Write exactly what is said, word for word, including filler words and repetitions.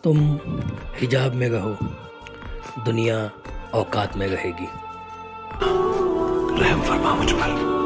तुम हिजाब में रहो, दुनिया औकात में रहेगी। रहम फरमा मुझ पर।